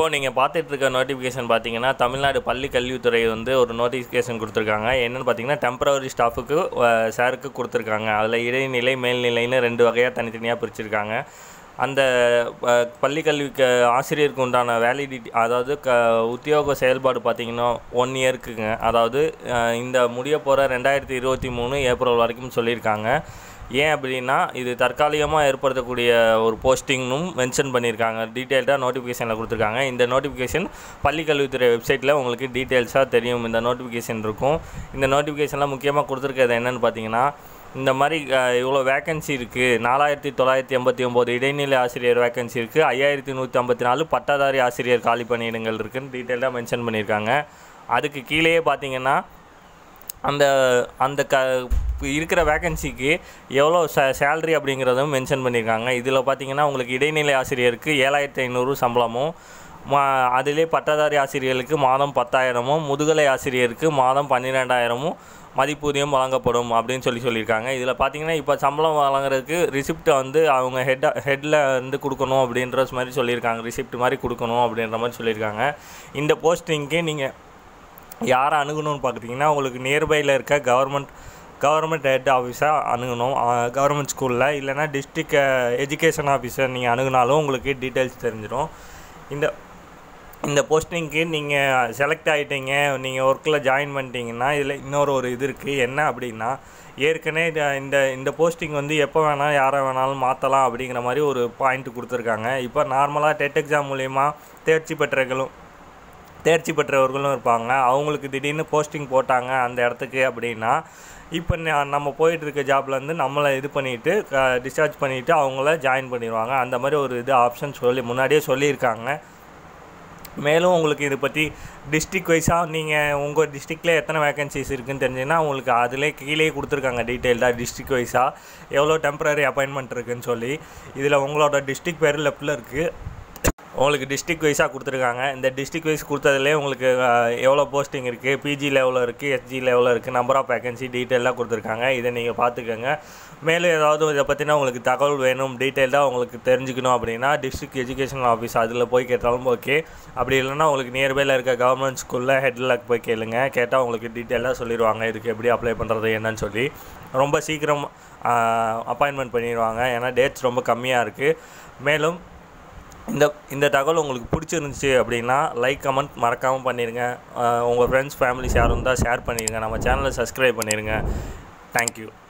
இப்போ நீங்கள் பார்த்துட்டு இருக்க நோட்டிஃபிகேஷன் பார்த்தீங்கன்னா தமிழ்நாடு பள்ளி கல்வித்துறை வந்து ஒரு நோட்டிஃபிகேஷன் கொடுத்துருக்காங்க. என்னென்னு பார்த்தீங்கன்னா டெம்பரவரி ஸ்டாஃபுக்கு சாருக்கு கொடுத்துருக்காங்க. அதில் இடைநிலை மேல்நிலைன்னு 2 வகையாக தனித்தனியாக பிரிச்சுருக்காங்க. அந்த பள்ளி கல்விக்கு ஆசிரியருக்கு உண்டான வேலிடிட்டி, அதாவது உத்தியோக செயல்பாடு பார்த்திங்கன்னா 1 இயர்க்குங்க. அதாவது இந்த முடிய போகிற 2023 ஏப்ரல் வரைக்கும் சொல்லியிருக்காங்க. ஏன் அப்படின்னா இது தற்காலிகமாக ஏற்படுத்தக்கூடிய ஒரு போஸ்டிங்னும் மென்ஷன் பண்ணியிருக்காங்க. டீட்டெயில்டாக நோட்டிஃபிகேஷனில் கொடுத்துருக்காங்க. இந்த நோட்டிஃபிகேஷன் பள்ளிக்கல்வித்துறை வெப்சைட்டில் உங்களுக்கு டீட்டெயில்ஸாக தெரியும். இந்த நோட்டிஃபிகேஷன் இருக்கும். இந்த நோட்டிஃபிகேஷனில் முக்கியமாக கொடுத்துருக்கிறது என்னென்னு பார்த்தீங்கன்னா, இந்த மாதிரி இவ்வளோ வேக்கன்சி இருக்குது. 4989 இடைநிலை ஆசிரியர் வேக்கன்சி இருக்குது. 5154 பட்டாதாரி ஆசிரியர் காலி பணியிடங்கள் இருக்குதுன்னு டீட்டெயிலாக மென்ஷன் பண்ணியிருக்காங்க. அதுக்கு கீழேயே பார்த்தீங்கன்னா அந்த இருக்கிற வேக்கன்சிக்கு எவ்வளோ சேலரி அப்படிங்கிறதும் மென்ஷன் பண்ணியிருக்காங்க. இதில் பார்த்தீங்கன்னா உங்களுக்கு இடைநிலை ஆசிரியருக்கு 7500 சம்பளமும், அதிலே பட்டாதாரி ஆசிரியர்களுக்கு மாதம் 10,000மும், முதுகலை ஆசிரியருக்கு மாதம் 12,000மும் மதிப்பூதியம் வழங்கப்படும் அப்படின்னு சொல்லியிருக்காங்க. இதில் பார்த்தீங்கன்னா இப்போ சம்பளம் வழங்குறதுக்கு ரிசிப்டை வந்து அவங்க ஹெட்டில் வந்து கொடுக்கணும் அப்படின்ற மாதிரி சொல்லியிருக்காங்க. ரிசிப்ட் மாதிரி கொடுக்கணும் அப்படின்ற மாதிரி சொல்லியிருக்காங்க. இந்த போஸ்டிங்க்கு நீங்கள் யாரை அணுகணும்னு பார்க்குறீங்கன்னா, உங்களுக்கு நியர்பையில் இருக்க கவர்மெண்ட் ஹெட் ஆஃபீஸாக அணுகணும். கவர்மெண்ட் ஸ்கூலில் இல்லைனா டிஸ்ட்ரிக்ட் எஜுகேஷன் ஆஃபீஸர் நீங்கள் அணுகுனாலும் உங்களுக்கு டீட்டெயில்ஸ் தெரிஞ்சிடும். இந்த போஸ்டிங்க்கு நீங்கள் செலக்ட் ஆகிட்டீங்க, நீங்கள் ஒர்க்கில் ஜாயின் பண்ணிட்டீங்கன்னா இதில் இன்னொரு இது இருக்குது. என்ன அப்படின்னா, ஏற்கனவே இந்த போஸ்டிங் வந்து எப்போ வேணால் யாரை வேணாலும் மாற்றலாம் அப்படிங்கிற மாதிரி ஒரு பாயிண்ட் கொடுத்துருக்காங்க. இப்போ நார்மலாக டெட் எக்ஸாம் மூலயமா தேர்ச்சி பெற்றவர்களும் இருப்பாங்க. அவங்களுக்கு திடீர்னு போஸ்டிங் போட்டாங்க அந்த இடத்துக்கு அப்படின்னா, இப்போ நம்ம போயிட்டுருக்க ஜாப்லேருந்து நம்மளை இது பண்ணிவிட்டு டிஸ்சார்ஜ் பண்ணிவிட்டு அவங்கள ஜாயின் பண்ணிடுவாங்க. அந்த மாதிரி ஒரு ஆப்ஷன் முன்னாடியே சொல்லியிருக்காங்க. மேலும் உங்களுக்கு இதை பற்றி டிஸ்ட்ரிக் வைஸாக நீங்கள் உங்கள் டிஸ்ட்ரிக்டில் எத்தனை வேக்கன்சிஸ் இருக்குதுன்னு தெரிஞ்சிங்கன்னா உங்களுக்கு அதிலே கீழே கொடுத்துருக்காங்க டீட்டெயில்டாக டிஸ்ட்ரிக் வைஸாக எவ்வளோ டெம்பரரி அப்பாயின்மெண்ட் இருக்குதுன்னு சொல்லி. இதில் உங்களோட டிஸ்ட்ரிக் பேர் லெஃப்ட்டில் இருக்குது. உங்களுக்கு டிஸ்ட்ரிக் வைஸாக கொடுத்துருக்காங்க. இந்த டிஸ்ட்ரிக் வைஸ் கொடுத்ததுலேயே உங்களுக்கு எவ்வளோ போஸ்டிங் இருக்குது, பிஜி லெவலில் இருக்குது, எஸ்ஜி லெவலில் இருக்குது, நம்பர் ஆஃப் வேக்கன்சி டீட்டெயிலாக கொடுத்துருக்காங்க. இதை நீங்கள் பார்த்துக்கோங்க. மேலும் ஏதாவது இதை பற்றினா உங்களுக்கு தகவல் வேணும், டீட்டெயில்டாக உங்களுக்கு தெரிஞ்சுக்கணும் அப்படின்னா டிஸ்ட்ரிக்ட் எஜுகேஷன் ஆஃபீஸ் அதில் போய் கேட்டாலும் ஓகே. அப்படி இல்லைன்னா உங்களுக்கு நியர்பையில் இருக்க கவர்மெண்ட் ஸ்கூலில் ஹெட்டில் போய் கேளுங்க. கேட்டால் உங்களுக்கு டீட்டெயிலாக சொல்லிடுவாங்க இதுக்கு எப்படி அப்ளை பண்ணுறது என்னன்னு சொல்லி. ரொம்ப சீக்கிரம் அப்பாயின்மெண்ட் பண்ணிடுவாங்க, ஏன்னா டேட்ஸ் ரொம்ப கம்மியாக இருக்குது. மேலும் இந்த தகவல் உங்களுக்கு பிடிச்சிருந்துச்சி அப்படின்னா லைக் கமெண்ட் மறக்காமல் பண்ணிடுங்க. உங்கள் ஃப்ரெண்ட்ஸ் ஃபேமிலிஸ் யாரும் இருந்தால் ஷேர் பண்ணிடுங்க. நம்ம சேனலை சப்ஸ்கிரைப் பண்ணிடுங்க. தேங்க்யூ.